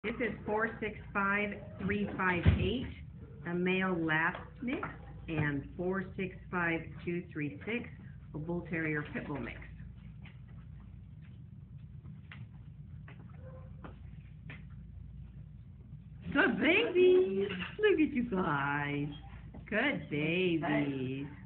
This is 465358, a male lab mix, and 465236, a bull terrier pit bull mix. Good babies! Look at you guys. Good babies.